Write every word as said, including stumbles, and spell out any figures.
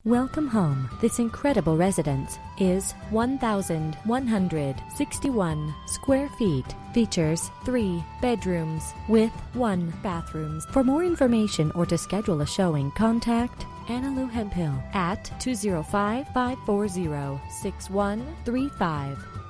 Welcome home. This incredible residence is one thousand one hundred sixty-one square feet. Features three bedrooms with one bathroom. For more information or to schedule a showing, contact Anna Lou Hemphill at two oh five, five four zero, six one three five.